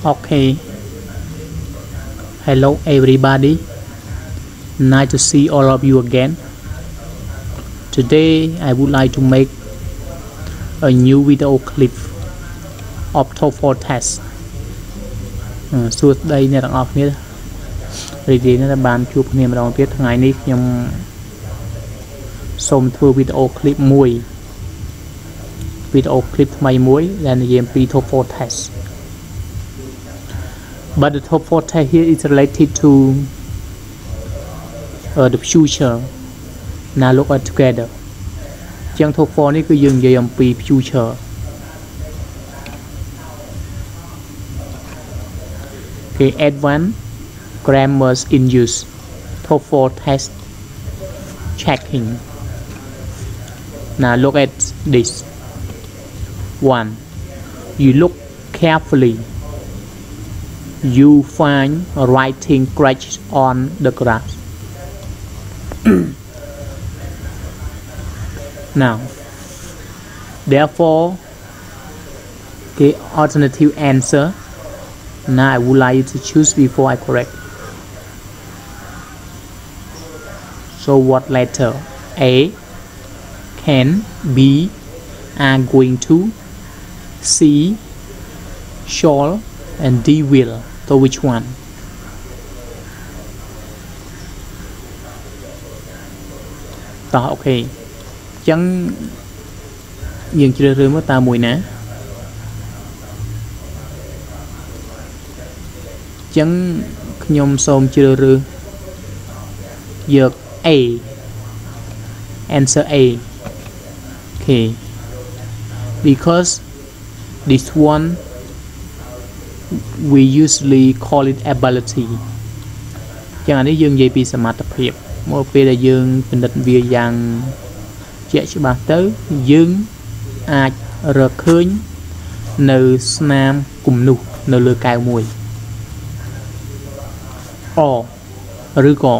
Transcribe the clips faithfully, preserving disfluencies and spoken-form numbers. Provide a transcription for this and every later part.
Okay, hello everybody. Nice to see all of you again. Today I would like to make a new video clip of TOEFL test. Suốt đây nè, đang off nè. Rồi thì nó bàn chụp nè mà đón biết ngày nay nhầm xong thưa video clip mùi video clip may muối là game TOEFL test. But the TOEFL test here is related to uh, the future. Now look at together. Chẳng TOEFL này cứ dừng về về future. Okay, advanced grammars in use. TOEFL test checking. Now look at this. One, you look carefully. You find a writing scratch on the grass. Now, therefore, the alternative answer. Now I would like you to choose before I correct. So what letter? A, can, B, are going to, C, shall, and D will. So which one? So okay. Chẳng dừng chưa rơi mất ta mùi nè. Chẳng nhom xôm chưa rơi. Dược A. Answer A. Okay. Because this one we usually call it ability. Chẳng hạn dương dây bị smart tập hiệp. Một phía là dương bình định bia dàng chạy cho bà tới dương ai rờ khơi nơi nam cùng nụ nơi lừa cao mùi o rư gò.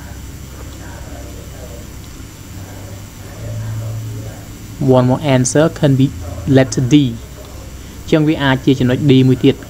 One more answer can be letter D. Chẳng vì ai chia cho nó đi mùi tiết.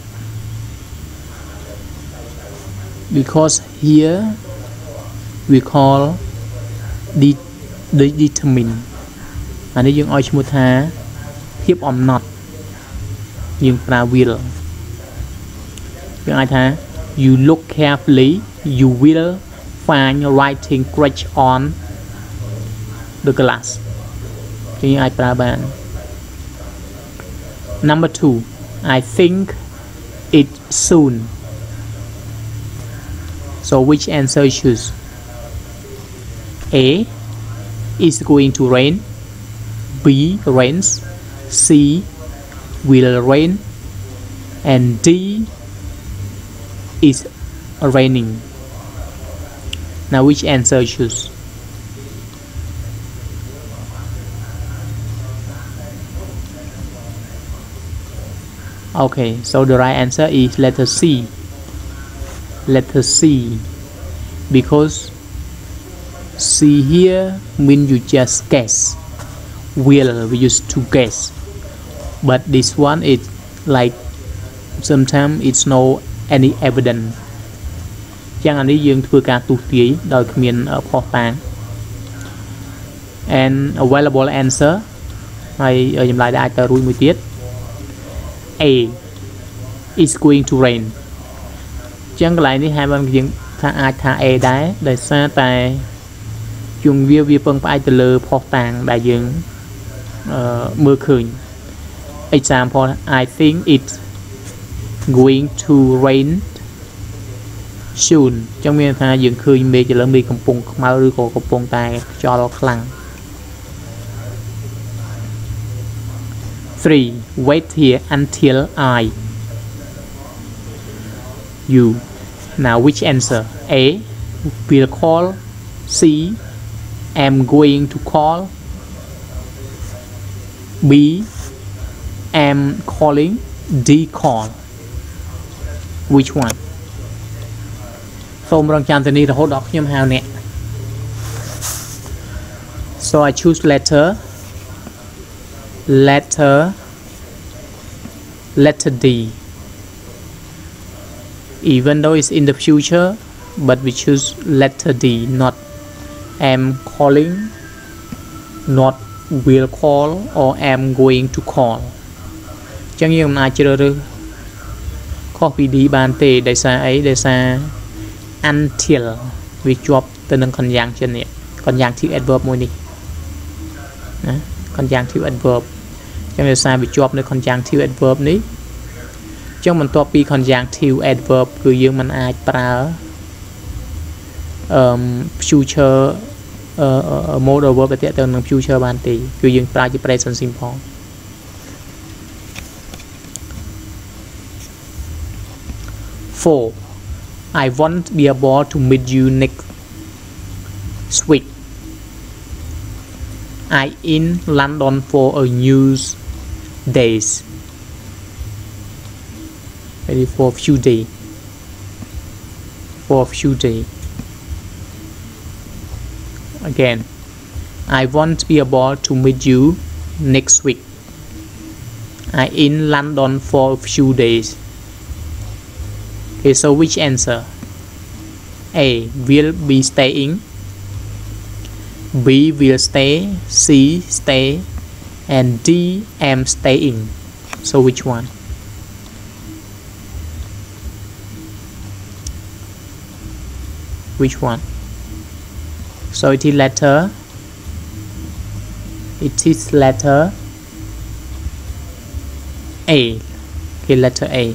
Because here we call the, the determine. Anh ấy dùng oi một thá thiếp om not dùng pra will. Dùng ai thá you look carefully, you will find your writing scratch on the glass. Dùng ai pra bàn. Number two, I think it soon. So which answer you choose? A, is going to rain. B, rains. C, will rain. And D, is raining. Now which answer you choose? Okay, so the right answer is letter C. Letter C. Because C here means you just guess. Will we use to guess. But this one is like sometimes it's no any evidence. Chẳng anh ấy dương thưa ca tu tí đòi miền ở phó tàng. And available answer hay ở dùm lại đã tờ rui mùi tiết. A, is going to rain. Chẳng lại ní hai bên dương tha ai tha A đáy để xa tại dùng viên viên phân phải từ lơ phó tàng đại dương uh, mưa khơi. Example, I think it's going to rain soon. Trong miền tha dương khơi mê cho lớn mê cầm pung mau rư cổ cầm pung tài cho nó khăn. Three, wait here until I. You. Now which answer? A, will call. C, am going to call. B, am calling. D, call. Which one? Phông rong chan tani hot dog nhâm hào nè. So I choose letter letter letter D. even though it's in the future, but we choose letter D, not am calling, not will call, or am going to call. Chẳng như ai chưa được copy đi bàn tề đại sa ấy đại sa until we chụp từ nâng con giang trên này con giang thiếu adverb môi đi con giang thiếu adverb chẳng đại sa bị chụp nơi con giang thiếu adverb ní trong mình copy con giang thiếu adverb cứ dương mình ai pra um, future uh, modal verb để từ nâng future bàn tề cứ dương pra chỉ present simple. Four. I won't be able to meet you next week. I in London for a new days. Maybe for a few days. For a few days. Again, I won't be able to meet you next week. I in London for a few days. Okay, so which answer? A. Will be staying. B. Will stay. C. Stay. And D. Am staying. So which one? Which one? So it is letter. It is letter A. Okay, letter A.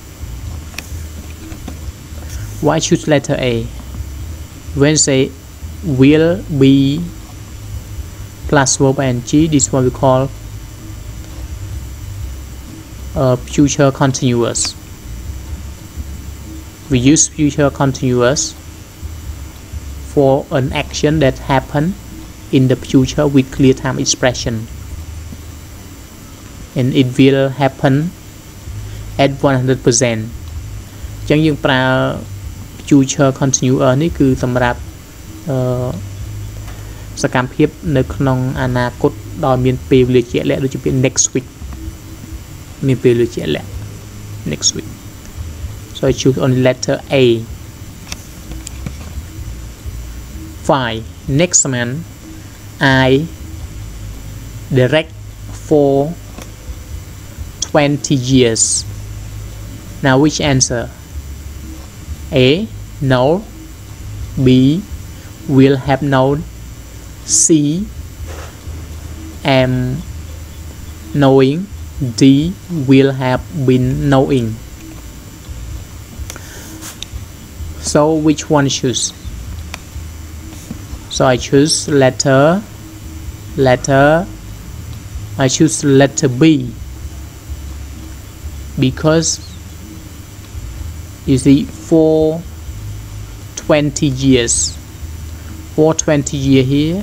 Why choose letter A? When say will be plus verb ing, this one we call uh, future continuous. We use future continuous for an action that happen in the future with clear time expression, and it will happen at one hundred percent. Chẳng những pra future continuous នេះគឺសម្រាប់អឺសកម្មភាពនៅក្នុងអនាគតដោយមានពេលវេលាជាក់លាក់ដូចជាពាក្យ next week មានពេលវេលាជាក់លាក់ next week. So I choose only letter A. Five. Next man I direct for twenty years. Now which answer? A. No. B. Will have known. C. Am knowing. D. Will have been knowing. So which one choose? So I choose letter letter I choose letter B, because you see for twenty years, for twenty years here,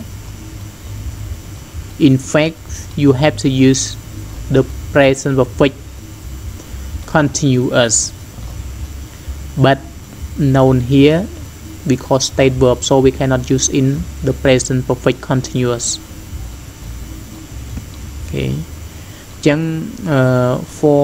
in fact you have to use the present perfect continuous, but known here because state verb, so we cannot use in the present perfect continuous. Okay, chẳng uh, for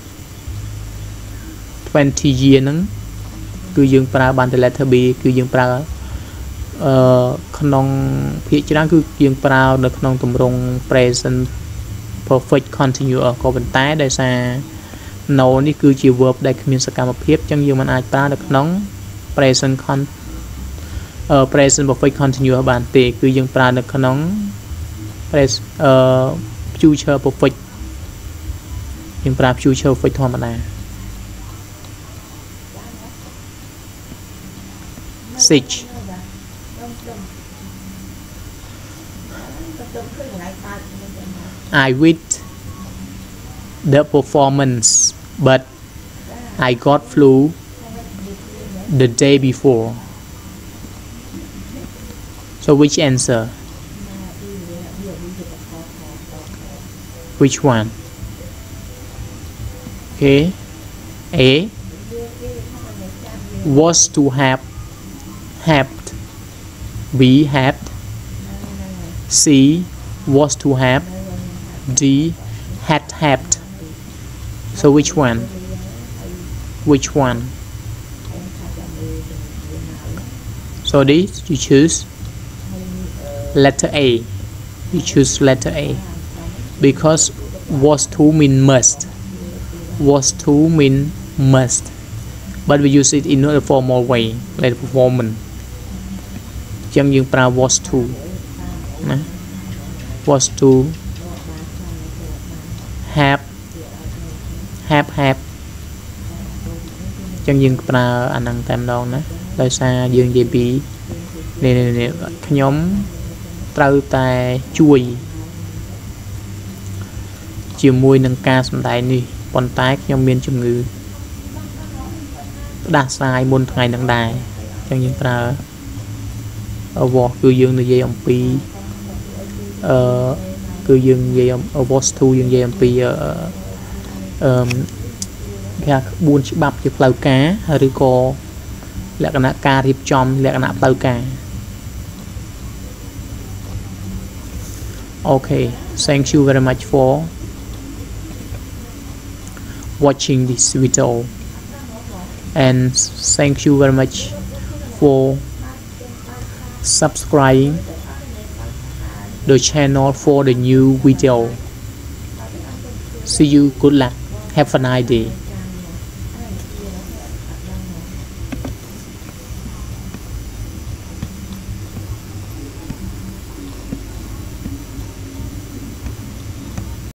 twenty years ហ្នឹងគឺយើងប្រើបានតែ letter B គឺយើងប្រើអឺក្នុងភាគច្រើនគឺយើងប្រើនៅក្នុងទម្រង់ present perfect continuous ក៏ប៉ុន្តែដោយសារ no នេះគឺជា verb ដែលគ្មានសកម្មភាពអញ្ចឹងយើងមិនអាចប្រើនៅក្នុង present con អឺ present perfect continuous បានទេគឺយើងប្រើនៅក្នុង present អឺ future perfect យើងប្រើ future perfect ធម្មតា Six. I with the performance, but I got flu the day before. So which answer? Which one? Okay. A. Was to have. Had. B. Had. C. Was to have. D. Had had. So which one? Which one? So this you choose letter A. You choose letter A because was to mean must. Was to mean must, but we use it in a formal way like performance. Chẳng những pra was to, was to have, have have. Chẳng những pra anh năng tam đòn nè,ដោយសារយើងនិយាយពីនេះនេះខ្ញុំត្រូវតែជួយជាមួយនឹងការសម្ដែងនេះប៉ុន្តែខ្ញុំមានជំងឺផ្ដាសាយមុនថ្ងៃនឹងដែរអញ្ចឹងយើងប្រើ was គឺយើងនិយាយអំពីអឺគឺយើងនិយាយ was to យើងនិយាយអំពីអឺអឺគេថាក្បួនច្បាប់ជាផ្លូវការឬក៏លក្ខណៈការរៀបចំលក្ខណៈផ្លូវការ Okay, thank you very much for watching this video and thank you very much for subscribing the channel for the new video. See you, good luck, have a nice day.